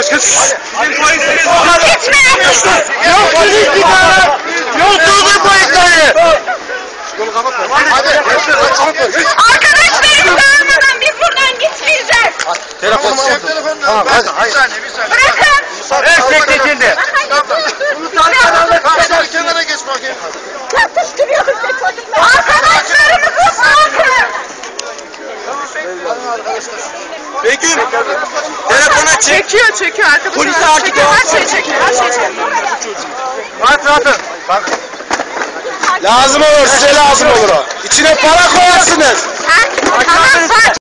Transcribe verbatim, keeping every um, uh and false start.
Bizim polisimiz var. Gitme! Yok dedik bir tane. Yok durdur polisleri. Arkadaşlarım dağılmadan biz buradan gitmeyeceğiz. Telefon Tamam hadi hayır. Bırakın. Evet bekletildi. Kenara geç bakayım. Yatıştırıyoruz be çocuklar. Arkadaşlarımızı bırakın. Begüm, telefona çek. Çekiyor çekiyor arkadaşlar. Polise artık çekiyor, her şey çekiyor. Her şey çekiyor. Rahat rahatın. Lazım olur size lazım olur o. İçine para koyarsınız. Herkes